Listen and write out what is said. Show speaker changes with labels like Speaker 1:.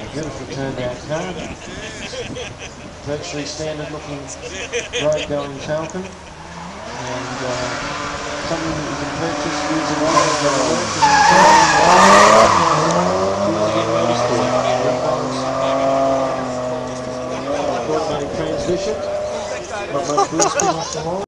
Speaker 1: Beautifully turned out car. Virtually standard looking road going Falcon. And something that you can purchase using all of the automatic transmission. Not much blue spin off the wall.